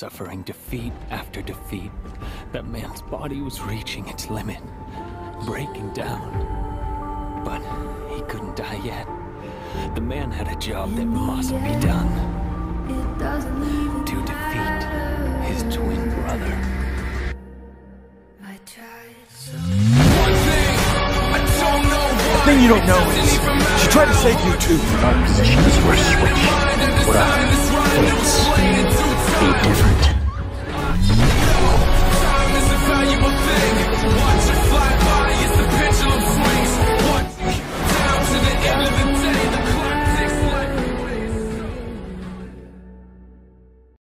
Suffering defeat after defeat, that man's body was reaching its limit, breaking down. But he couldn't die yet. The man had a job that must be done. To defeat his twin brother. The thing you don't know is, she tried to save you too. Our positions were switched. What our fates be different.